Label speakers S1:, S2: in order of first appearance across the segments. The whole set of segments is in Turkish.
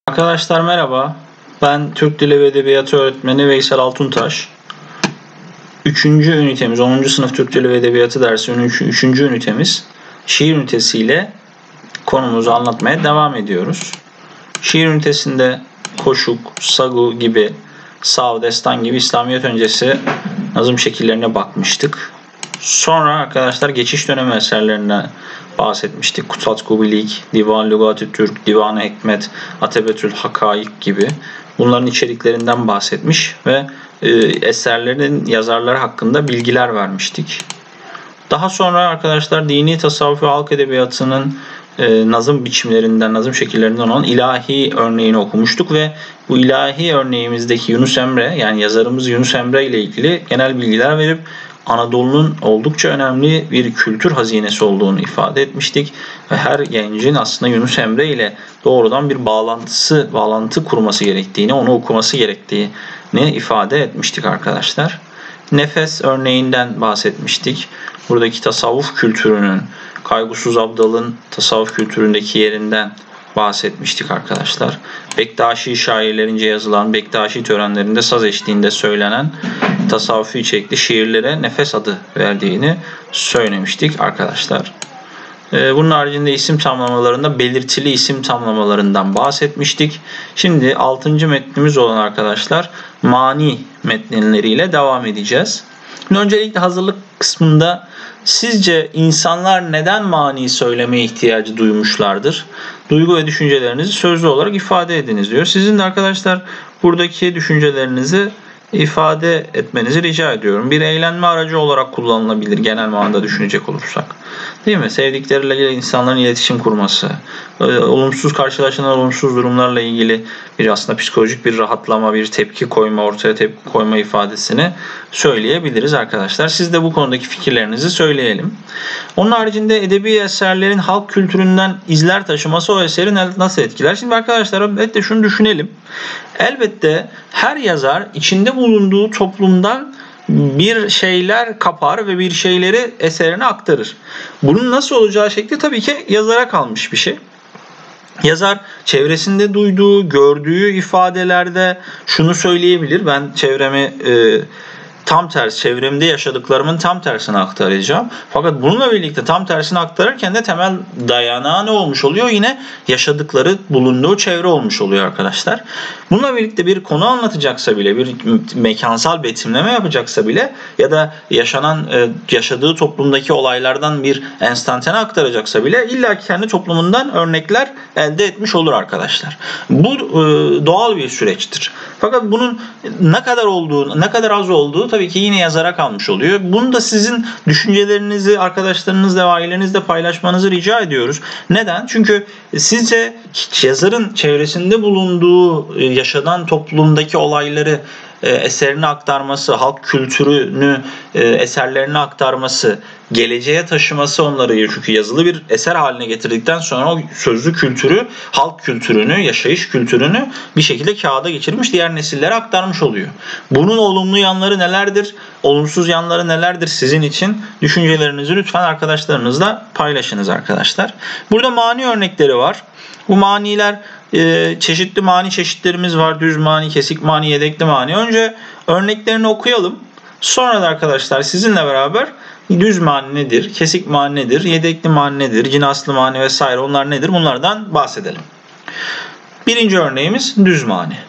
S1: Arkadaşlar merhaba. Ben Türk Dili ve Edebiyatı öğretmeni Veysel Altuntaş. 3. ünitemiz, 10. sınıf Türk Dili ve Edebiyatı dersi 3. ünitemiz şiir ünitesiyle konumuzu anlatmaya devam ediyoruz. Şiir ünitesinde koşuk, sagu gibi, sav, destan gibi İslamiyet öncesi nazım şekillerine bakmıştık. Sonra arkadaşlar geçiş dönemi eserlerinden bahsetmiştik. Kutat Kubilik, Divan Lügat-ı Türk, Divan-ı Hikmet, Atebetül Hakaik gibi. Bunların içeriklerinden bahsetmiş ve eserlerin yazarları hakkında bilgiler vermiştik. Daha sonra arkadaşlar dini tasavvuf ve halk edebiyatının nazım biçimlerinden, nazım şekillerinden olan ilahi örneğini okumuştuk ve bu ilahi örneğimizdeki Yunus Emre, yani yazarımız Yunus Emre ile ilgili genel bilgiler verip Anadolu'nun oldukça önemli bir kültür hazinesi olduğunu ifade etmiştik ve her gencin aslında Yunus Emre ile doğrudan bir bağlantı kurması gerektiğini, onu okuması gerektiğini ifade etmiştik arkadaşlar. Nefes örneğinden bahsetmiştik. Buradaki tasavvuf kültürünün, Kaygusuz Abdal'ın tasavvuf kültüründeki yerinden bahsetmiştik arkadaşlar. Bektaşi şairlerince yazılan, Bektaşi törenlerinde saz eşliğinde söylenen tasavvufi içerikli şiirlere nefes adı verdiğini söylemiştik arkadaşlar. Bunun haricinde isim tamlamalarında belirtili isim tamlamalarından bahsetmiştik. Şimdi 6. metnimiz olan arkadaşlar mani metnleriyle devam edeceğiz. Şimdi öncelikle hazırlık kısmında sizce insanlar neden mani söylemeye ihtiyacı duymuşlardır? Duygu ve düşüncelerinizi sözlü olarak ifade ediniz diyor. Sizin de arkadaşlar buradaki düşüncelerinizi ifade etmenizi rica ediyorum. Bir eğlenme aracı olarak kullanılabilir genel manada düşünecek olursak. Değil mi? Sevdikleriyle insanların iletişim kurması, olumsuz karşılaşılan olumsuz durumlarla ilgili bir aslında psikolojik bir rahatlama, bir tepki koyma, ortaya tepki koyma ifadesini söyleyebiliriz arkadaşlar. Siz de bu konudaki fikirlerinizi söyleyelim. Onun haricinde edebi eserlerin halk kültüründen izler taşıması o eseri nasıl etkiler? Şimdi arkadaşlar elbette şunu düşünelim. Elbette her yazar içinde bulunduğu toplumdan bir şeyler kapar ve bir şeyleri eserine aktarır. Bunun nasıl olacağı şekli tabii ki yazara kalmış bir şey. Yazar çevresinde duyduğu, gördüğü ifadelerde şunu söyleyebilir. Ben çevremde yaşadıklarımın tam tersini aktaracağım. Fakat bununla birlikte tam tersini aktarırken de temel dayanağı ne olmuş oluyor? Yine yaşadıkları, bulunduğu çevre olmuş oluyor arkadaşlar. Bununla birlikte bir konu anlatacaksa bile, bir mekansal betimleme yapacaksa bile ya da yaşadığı toplumdaki olaylardan bir enstantane aktaracaksa bile illa kendi toplumundan örnekler elde etmiş olur arkadaşlar. Bu doğal bir süreçtir. Fakat bunun ne kadar az olduğu tabii ki yine yazara kalmış oluyor. Bunu da sizin düşüncelerinizi arkadaşlarınızla ve ailenizle paylaşmanızı rica ediyoruz. Neden? Çünkü sizce yazarın çevresinde bulunduğu, yaşanan toplumdaki olayları eserine aktarması, halk kültürünü eserlerine aktarması, geleceğe taşıması onları, çünkü yazılı bir eser haline getirdikten sonra o sözlü kültürü, halk kültürünü, yaşayış kültürünü bir şekilde kağıda geçirmiş, diğer nesillere aktarmış oluyor. Bunun olumlu yanları nelerdir? Olumsuz yanları nelerdir sizin için? Düşüncelerinizi lütfen arkadaşlarınızla paylaşınız arkadaşlar. Burada mani örnekleri var. Bu maniler çeşitli mani çeşitlerimiz var. Düz mani, kesik mani, yedekli mani. Önce örneklerini okuyalım. Sonra da arkadaşlar sizinle beraber düz mani nedir, kesik mani nedir, yedekli mani nedir, cinaslı mani vesaire onlar nedir bunlardan bahsedelim. Birinci örneğimiz düz mani.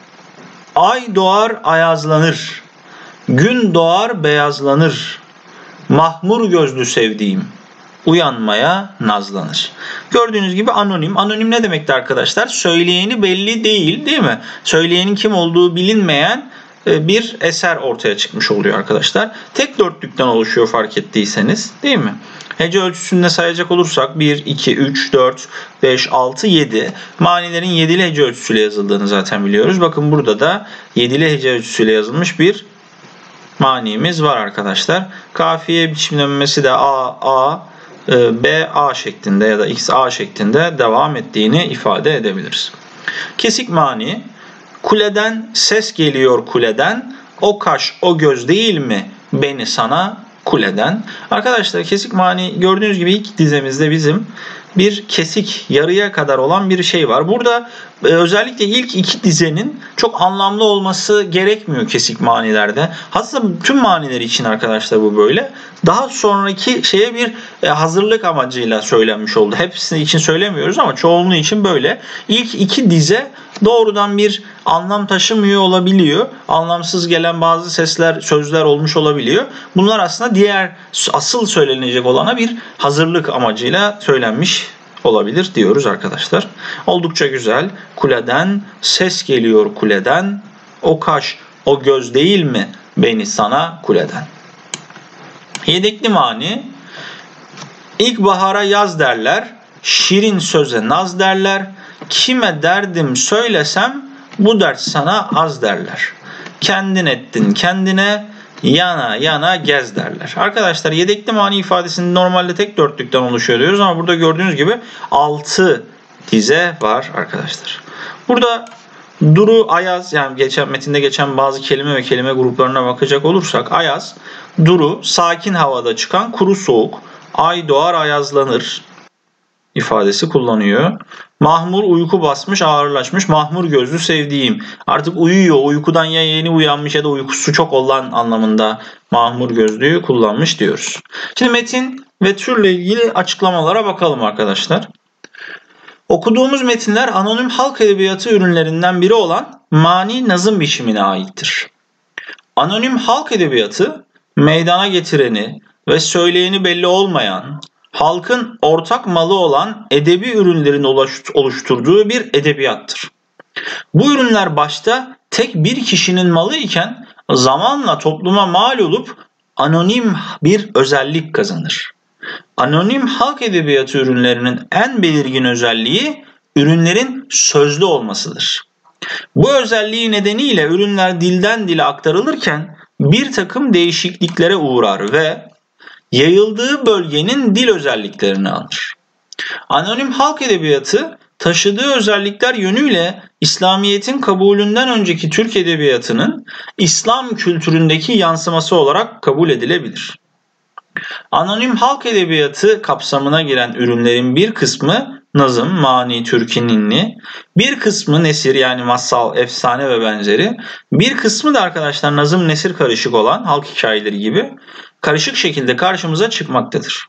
S1: Ay doğar ayazlanır, gün doğar beyazlanır, mahmur gözlü sevdiğim uyanmaya nazlanır. Gördüğünüz gibi anonim. Anonim ne demekti arkadaşlar? Söyleyeni belli değil mi? Söyleyenin kim olduğu bilinmeyen bir eser ortaya çıkmış oluyor arkadaşlar. Tek dörtlükten oluşuyor fark ettiyseniz, değil mi? Hece ölçüsünde sayacak olursak 1, 2, 3, 4, 5, 6, 7. Manilerin 7'li hece ölçüsüyle yazıldığını zaten biliyoruz. Bakın burada da 7'li hece ölçüsüyle yazılmış bir manimiz var arkadaşlar. Kafiye biçimlenmesi de A, B, A şeklinde ya da X, A şeklinde devam ettiğini ifade edebiliriz. Kesik mani, kuleden ses geliyor kuleden, o kaş o göz değil mi beni sana kuleden. Arkadaşlar kesik mani gördüğünüz gibi ilk dizemizde bizim bir kesik, yarıya kadar olan bir şey var. Burada özellikle ilk iki dizenin çok anlamlı olması gerekmiyor kesik manilerde. Hatta tüm maniler için arkadaşlar bu böyle. Daha sonraki şeye bir hazırlık amacıyla söylenmiş oldu. Hepsini için söylemiyoruz ama çoğunluğu için böyle. İlk iki dize doğrudan bir anlam taşımıyor olabiliyor. Anlamsız gelen bazı sesler, sözler olmuş olabiliyor. Bunlar aslında diğer asıl söylenecek olana bir hazırlık amacıyla söylenmiş olabilir diyoruz arkadaşlar. Oldukça güzel. Kuleden ses geliyor kuleden. O kaş, o göz değil mi beni sana kuleden. Yedekli mani. İlkbahara yaz derler. Şirin söze naz derler. Kime derdim söylesem bu dert sana az derler. Kendin ettin kendine yana yana gez derler. Arkadaşlar yedekli mani ifadesinin normalde tek dörtlükten oluşuyor diyoruz ama burada gördüğünüz gibi 6 dize var arkadaşlar. Burada duru, ayaz, yani metinde geçen bazı kelime ve kelime gruplarına bakacak olursak ayaz, duru, sakin havada çıkan kuru soğuk, ay doğar ayazlanır ifadesi kullanıyor. Mahmur uyku basmış ağırlaşmış, mahmur gözlü sevdiğim. Artık uyuyor, uykudan ya yeni uyanmış ya da uykusu çok olan anlamında mahmur gözlüğü kullanmış diyoruz. Şimdi metin ve türle ilgili açıklamalara bakalım arkadaşlar. Okuduğumuz metinler anonim halk edebiyatı ürünlerinden biri olan mani nazım biçimine aittir. Anonim halk edebiyatı meydana getireni ve söyleyeni belli olmayan, halkın ortak malı olan edebi ürünlerin oluşturduğu bir edebiyattır. Bu ürünler başta tek bir kişinin malı iken zamanla topluma mal olup anonim bir özellik kazanır. Anonim halk edebiyatı ürünlerinin en belirgin özelliği ürünlerin sözlü olmasıdır. Bu özelliği nedeniyle ürünler dilden dile aktarılırken bir takım değişikliklere uğrar ve yayıldığı bölgenin dil özelliklerini alır. Anonim halk edebiyatı taşıdığı özellikler yönüyle İslamiyet'in kabulünden önceki Türk edebiyatının İslam kültüründeki yansıması olarak kabul edilebilir. Anonim halk edebiyatı kapsamına giren ürünlerin bir kısmı nazım, mani, türkü, ninni, bir kısmı nesir yani masal, efsane ve benzeri, bir kısmı da arkadaşlar nazım, nesir karışık olan halk hikayeleri gibi karışık şekilde karşımıza çıkmaktadır.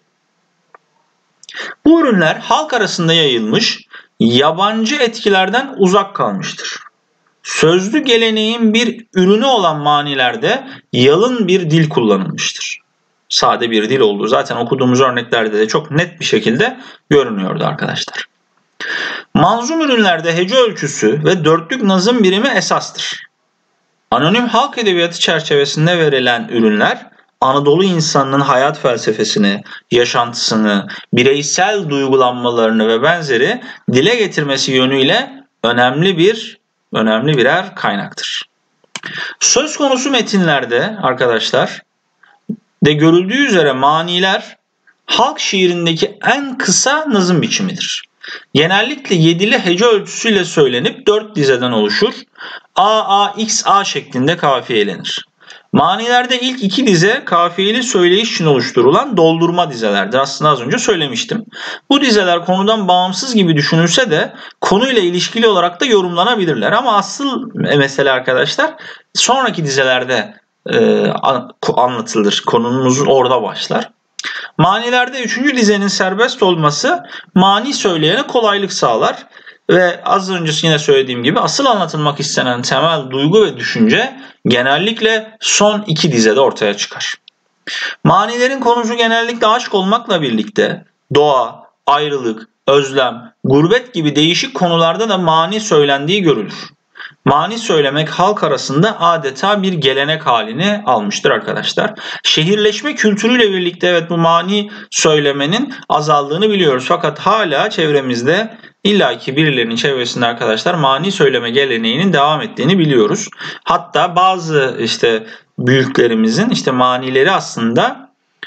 S1: Bu ürünler halk arasında yayılmış, yabancı etkilerden uzak kalmıştır. Sözlü geleneğin bir ürünü olan manilerde yalın bir dil kullanılmıştır. Sade bir dil olduğu zaten okuduğumuz örneklerde de çok net bir şekilde görünüyordu arkadaşlar. Manzum ürünlerde hece ölçüsü ve dörtlük nazım birimi esastır. Anonim halk edebiyatı çerçevesinde verilen ürünler Anadolu insanının hayat felsefesini, yaşantısını, bireysel duygulanmalarını ve benzeri dile getirmesi yönüyle önemli birer kaynaktır. Söz konusu metinlerde arkadaşlar de görüldüğü üzere maniler halk şiirindeki en kısa nazım biçimidir. Genellikle yedili hece ölçüsüyle söylenip 4 dizeden oluşur. A, A, X, A şeklinde kafiyelenir. Manilerde ilk 2 dize kafiyeli söyleyiş için oluşturulan doldurma dizelerdir. Aslında az önce söylemiştim. Bu dizeler konudan bağımsız gibi düşünülse de konuyla ilişkili olarak da yorumlanabilirler. Ama asıl mesele arkadaşlar sonraki dizelerde anlatılır. Konumuz orada başlar. Manilerde 3. dizenin serbest olması mani söyleyene kolaylık sağlar ve az önce yine söylediğim gibi asıl anlatılmak istenen temel duygu ve düşünce genellikle son 2 dizede ortaya çıkar. Manilerin konusu genellikle aşk olmakla birlikte doğa, ayrılık, özlem, gurbet gibi değişik konularda da mani söylendiği görülür. Mani söylemek halk arasında adeta bir gelenek halini almıştır arkadaşlar. Şehirleşme kültürüyle birlikte evet bu mani söylemenin azaldığını biliyoruz. Fakat hala çevremizde illaki birilerinin çevresinde arkadaşlar mani söyleme geleneğinin devam ettiğini biliyoruz. Hatta bazı büyüklerimizin manileri aslında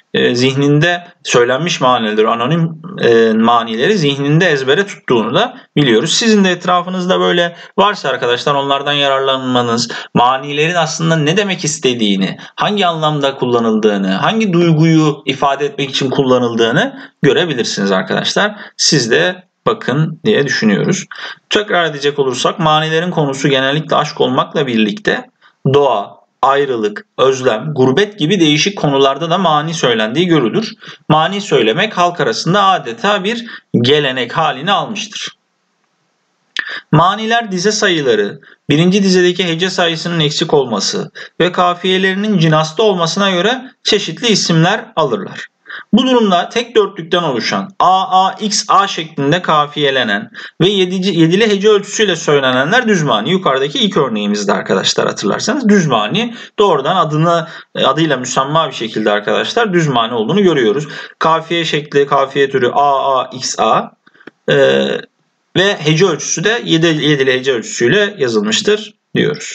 S1: zihninde söylenmiş manileri, anonim manileri zihninde ezbere tuttuğunu da biliyoruz. Sizin de etrafınızda böyle varsa arkadaşlar onlardan yararlanmanız, manilerin aslında ne demek istediğini, hangi anlamda kullanıldığını, hangi duyguyu ifade etmek için kullanıldığını görebilirsiniz arkadaşlar. Siz de bakın diye düşünüyoruz. Tekrar edecek olursak manilerin konusu genellikle aşk olmakla birlikte doğa, ayrılık, özlem, gurbet gibi değişik konularda da mani söylendiği görülür. Mani söylemek halk arasında adeta bir gelenek halini almıştır. Maniler dize sayıları, birinci dizedeki hece sayısının eksik olması ve kafiyelerinin cinaslı olmasına göre çeşitli isimler alırlar. Bu durumda tek dörtlükten oluşan A şeklinde kafiyelenen ve yedili hece ölçüsüyle söylenenler düz mani. Yukarıdaki ilk örneğimizde arkadaşlar hatırlarsanız düz mani doğrudan adıyla müsemma bir şekilde arkadaşlar düz mani olduğunu görüyoruz. Kafiye şekli, kafiye türü XA ve hece ölçüsü de yedili hece ölçüsüyle yazılmıştır diyoruz.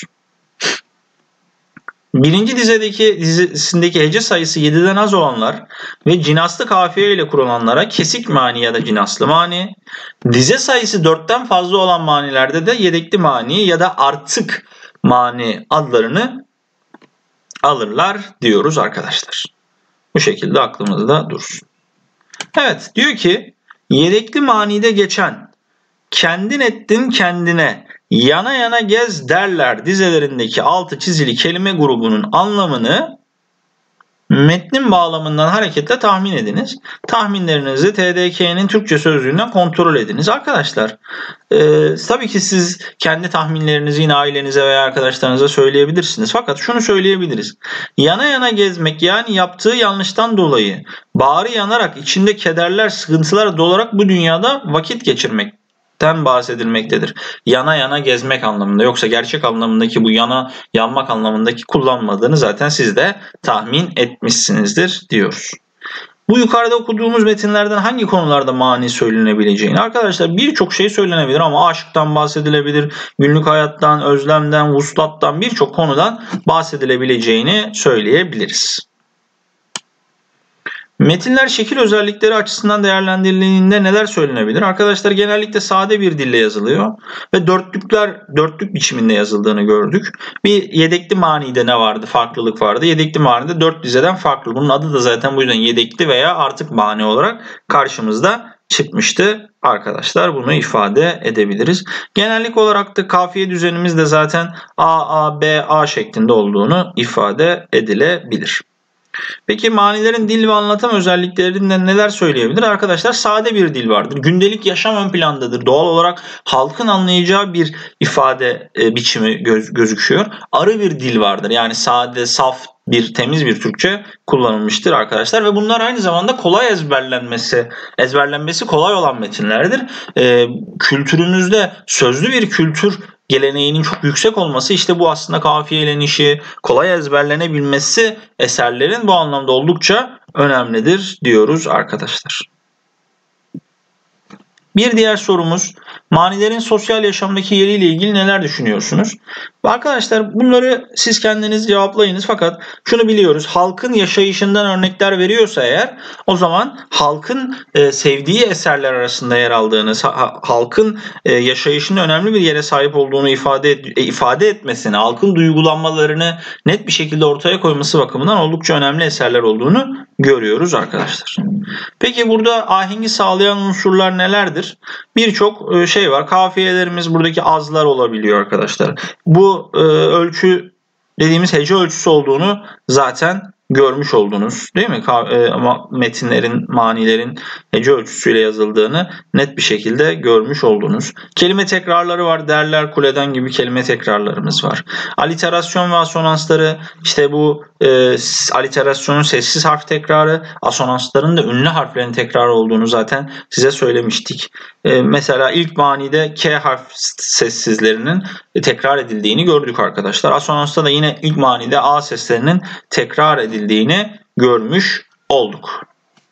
S1: Birinci dizesindeki hece sayısı 7'den az olanlar ve cinaslı kafiye ile kurulanlara kesik mani ya da cinaslı mani, dize sayısı 4'ten fazla olan manilerde de yedekli mani ya da artık mani adlarını alırlar diyoruz arkadaşlar. Bu şekilde aklımızda dursun. Evet, diyor ki yedekli manide geçen kendin ettin kendine yana yana gez derler dizelerindeki altı çizili kelime grubunun anlamını metnin bağlamından hareketle tahmin ediniz. Tahminlerinizi TDK'nin Türkçe sözlüğünden kontrol ediniz. Arkadaşlar tabii ki siz kendi tahminlerinizi yine ailenize veya arkadaşlarınıza söyleyebilirsiniz. Fakat şunu söyleyebiliriz. Yana yana gezmek yani yaptığı yanlıştan dolayı bağrı yanarak içinde kederler, sıkıntılar dolarak bu dünyada vakit geçirmek bahsedilmektedir. Yana yana gezmek anlamında, yoksa gerçek anlamındaki bu yanmak anlamındaki kullanmadığını zaten siz de tahmin etmişsinizdir diyoruz. Bu yukarıda okuduğumuz metinlerden hangi konularda mani söylenebileceğini, arkadaşlar birçok şey söylenebilir ama aşktan bahsedilebilir, günlük hayattan, özlemden, vuslattan birçok konudan bahsedilebileceğini söyleyebiliriz. Metinler şekil özellikleri açısından değerlendirildiğinde neler söylenebilir? Arkadaşlar genellikle sade bir dille yazılıyor ve dörtlük biçiminde yazıldığını gördük. Bir yedekli manide ne vardı? Farklılık vardı. Yedekli manide 4 dizeden farklı. Bunun adı da zaten bu yüzden yedekli veya artık mani olarak karşımızda çıkmıştı. Arkadaşlar bunu ifade edebiliriz. Genellik olarak da kafiye düzenimiz de zaten A şeklinde olduğunu ifade edilebilir. Peki manilerin dil ve anlatım özelliklerinden neler söyleyebilir? Arkadaşlar sade bir dil vardır. Gündelik yaşam ön plandadır. Doğal olarak halkın anlayacağı bir ifade biçimi gözüküyor. Arı bir dil vardır. Yani sade, saf, temiz bir Türkçe kullanılmıştır arkadaşlar ve bunlar aynı zamanda kolay ezberlenmesi kolay olan metinlerdir. Kültürümüzde sözlü bir kültür geleneğinin çok yüksek olması işte bu aslında kafiyelenişi, kolay ezberlenebilmesi eserlerin bu anlamda oldukça önemlidir diyoruz arkadaşlar. Bir diğer sorumuz, manilerin sosyal yaşamdaki yeriyle ilgili neler düşünüyorsunuz? Arkadaşlar bunları siz kendiniz cevaplayınız fakat şunu biliyoruz. Halkın yaşayışından örnekler veriyorsa eğer o zaman halkın sevdiği eserler arasında yer aldığını, halkın yaşayışında önemli bir yere sahip olduğunu ifade etmesini, halkın duygulanmalarını net bir şekilde ortaya koyması bakımından oldukça önemli eserler olduğunu görüyoruz arkadaşlar. Peki burada ahengi sağlayan unsurlar nelerdir? Birçok şey var. Kafiyelerimiz buradaki azlar olabiliyor arkadaşlar. Bu ölçü dediğimiz hece ölçüsü olduğunu zaten görmüş oldunuz değil mi? Metinlerin, manilerin hece ölçüsüyle yazıldığını net bir şekilde görmüş oldunuz. Kelime tekrarları var. Derler kuleden gibi kelime tekrarlarımız var. Aliterasyon ve asonansları, işte bu aliterasyonun sessiz harf tekrarı, asonansların da ünlü harflerin tekrarı olduğunu zaten size söylemiştik. Mesela ilk manide K harf sessizlerinin tekrar edildiğini gördük arkadaşlar. Asonansta da yine ilk manide A seslerinin tekrar edildiğini görmüş olduk.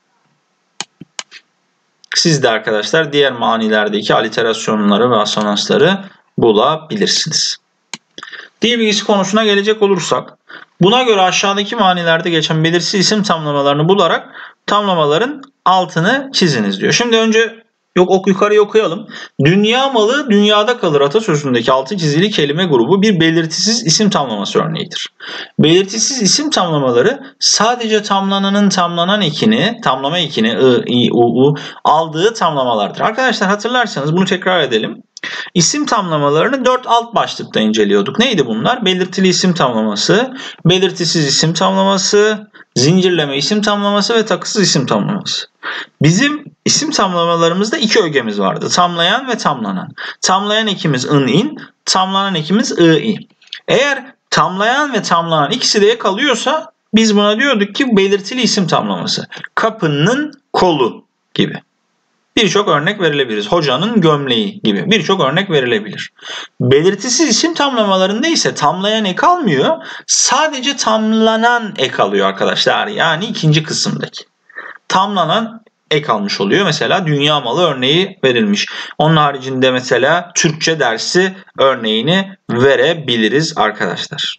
S1: Siz de arkadaşlar diğer manilerdeki aliterasyonları ve asonansları bulabilirsiniz. Dil bilgisi konusuna gelecek olursak, Buna göre aşağıdaki manilerde geçen belirsiz isim tamlamalarını bularak tamlamaların altını çiziniz diyor. Şimdi önce yukarıya okuyalım. Dünya malı dünyada kalır atasözündeki altı çizili kelime grubu bir belirtisiz isim tamlaması örneğidir. Belirtisiz isim tamlamaları sadece tamlananın tamlama ekini aldığı tamlamalardır. Arkadaşlar hatırlarsanız bunu tekrar edelim. İsim tamlamalarını 4 alt başlıkta inceliyorduk. Neydi bunlar? Belirtili isim tamlaması, belirtisiz isim tamlaması, zincirleme isim tamlaması ve takısız isim tamlaması. Bizim isim tamlamalarımızda iki ögemiz vardı. Tamlayan ve tamlanan. Tamlayan ekimiz in, tamlanan ekimiz i. Eğer tamlayan ve tamlanan ikisi de kalıyorsa biz buna diyorduk ki belirtili isim tamlaması. Kapının kolu gibi. Birçok örnek verilebilir. Hocanın gömleği gibi birçok örnek verilebilir. Belirtisiz isim tamlamalarında ise tamlayan ek almıyor. Sadece tamlanan ek alıyor arkadaşlar. Yani ikinci kısımdaki. Tamlanan ek almış oluyor. Mesela dünya malı örneği verilmiş. Onun haricinde mesela Türkçe dersi örneğini verebiliriz arkadaşlar.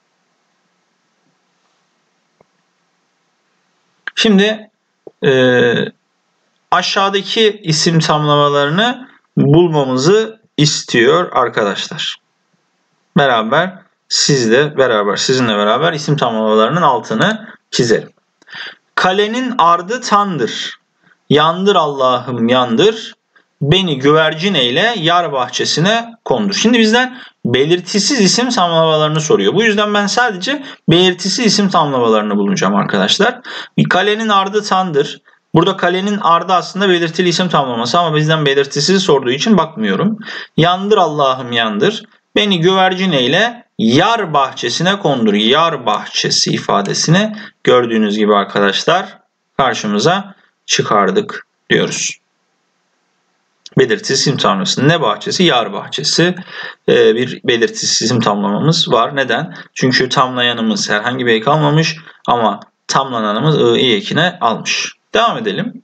S1: Şimdi aşağıdaki isim tamlamalarını bulmamızı istiyor arkadaşlar. Sizinle beraber isim tamlamalarının altını çizelim. Kalenin ardı tandır. Yandır Allah'ım yandır. Beni güvercin eyle yar bahçesine kondur. Şimdi bizden belirtisiz isim tamlamalarını soruyor. Bu yüzden ben sadece belirtisiz isim tamlamalarını bulacağım arkadaşlar. Kalenin ardı tandır. Burada kalenin ardı aslında belirtili isim tamlaması ama bizden belirtisiz sorduğu için bakmıyorum. Yandır Allah'ım yandır. Beni güvercin eyle yar bahçesine kondur. Yar bahçesi ifadesini gördüğünüz gibi arkadaşlar karşımıza çıkardık diyoruz. Belirtisiz isim tamlaması. Ne bahçesi? Yar bahçesi. Bir belirtisiz isim tamlamamız var. Neden? Çünkü tamlayanımız herhangi bir ek almamış ama tamlananımız i ekine almış. Devam edelim.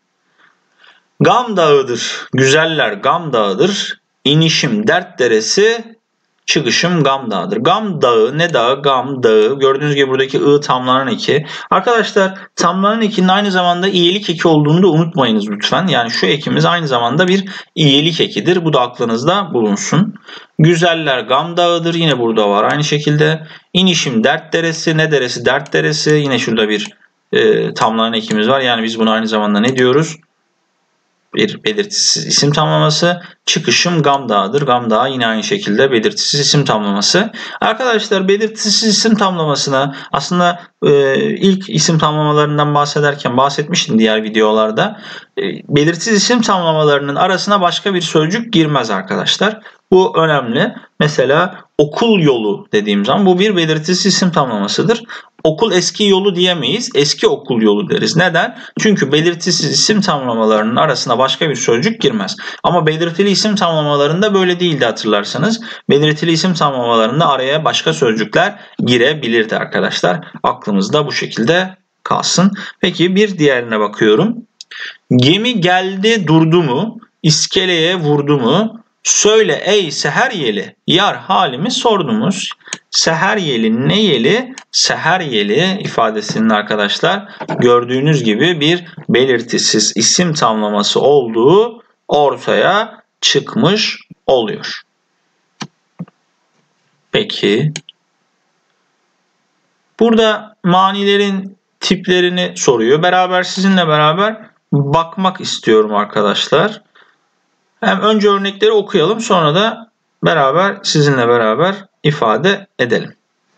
S1: Gam dağıdır, güzeller gam dağıdır. İnişim dert deresi, çıkışım gam dağıdır. Gam dağı, ne dağı? Gam dağı. Gördüğünüz gibi buradaki ı tamlanan eki. Arkadaşlar tamlanan ekinin aynı zamanda iyelik eki olduğunu da unutmayınız lütfen. Yani şu ekimiz aynı zamanda bir iyelik ekidir. Bu da aklınızda bulunsun. Güzeller gam dağıdır. Yine burada var aynı şekilde. İnişim dert deresi. Ne deresi? Dert deresi. Yine şurada bir tamlanan ekimiz var. Yani biz buna aynı zamanda ne diyoruz? Bir belirtisiz isim tamlaması. Çıkışım gam dağıdır. Gam dağı yine aynı şekilde belirtisiz isim tamlaması. Arkadaşlar belirtisiz isim tamlamasına aslında ilk isim tamlamalarından bahsetmiştim diğer videolarda. Belirtisiz isim tamlamalarının arasına başka bir sözcük girmez arkadaşlar. Bu önemli. Mesela okul yolu dediğim zaman bu bir belirtisiz isim tamlamasıdır. Okul eski yolu diyemeyiz. Eski okul yolu deriz. Neden? Çünkü belirtisiz isim tamlamalarının arasına başka bir sözcük girmez. Ama belirtili isim tamlamalarında böyle değildi hatırlarsanız. Belirtili isim tamlamalarında araya başka sözcükler girebilirdi arkadaşlar. Aklımızda bu şekilde kalsın. Peki bir diğerine bakıyorum. Gemi geldi durdu mu? İskeleye vurdu mu? Söyle ey seher yeli, yar halimi sordunuz. Seher yeli ne yeli? Seher yeli ifadesinin arkadaşlar gördüğünüz gibi bir belirtisiz isim tamlaması olduğu ortaya çıkmış oluyor. Peki. Burada manilerin tiplerini soruyor. Sizinle beraber bakmak istiyorum arkadaşlar. Hem önce örnekleri okuyalım sonra da sizinle beraber ifade edelim.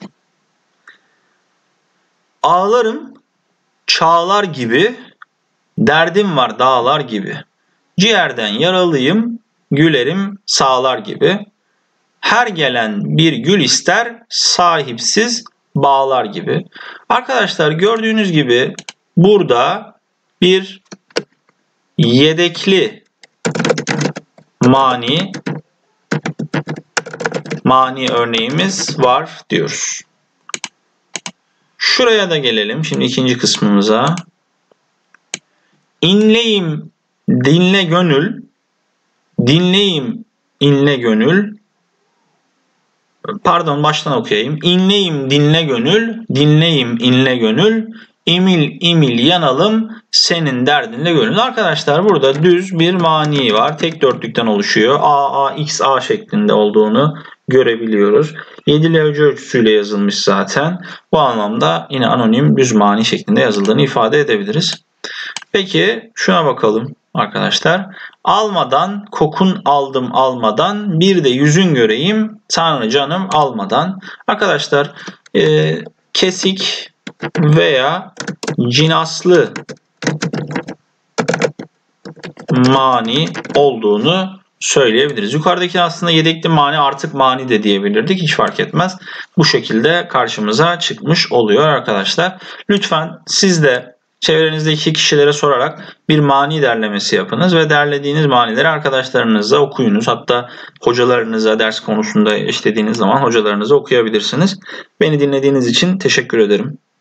S1: Ağlarım çağlar gibi, derdim var dağlar gibi. Ciğerden yaralıyım, gülerim sağlar gibi. Her gelen bir gül ister, sahipsiz bağlar gibi. Arkadaşlar gördüğünüz gibi burada bir yedekli mani örneğimiz var diyoruz. Şuraya da gelelim. Şimdi ikinci kısmımıza. İnleyim dinle gönül. Dinleyim inle gönül. Pardon, baştan okuyayım. İnleyim dinle gönül, dinleyim inle gönül, imil imil yanalım senin derdinle gönül. Arkadaşlar burada düz bir mani var. Tek dörtlükten oluşuyor. A, A, X, A şeklinde olduğunu görebiliyoruz. 7'li ölçüsüyle yazılmış zaten. Bu anlamda yine anonim düz mani şeklinde yazıldığını ifade edebiliriz. Peki şuna bakalım arkadaşlar. Almadan kokun aldım almadan, bir de yüzün göreyim Tanrı canım almadan. Arkadaşlar kesik veya cinaslı mani olduğunu söyleyebiliriz. Yukarıdaki aslında yedekli mani artık mani de diyebilirdik. Hiç fark etmez. Bu şekilde karşımıza çıkmış oluyor arkadaşlar. Lütfen siz de çevrenizdeki kişilere sorarak bir mani derlemesi yapınız ve derlediğiniz manileri arkadaşlarınızla okuyunuz. Hatta hocalarınıza ders konusunda işlediğiniz zaman hocalarınıza okuyabilirsiniz. Beni dinlediğiniz için teşekkür ederim.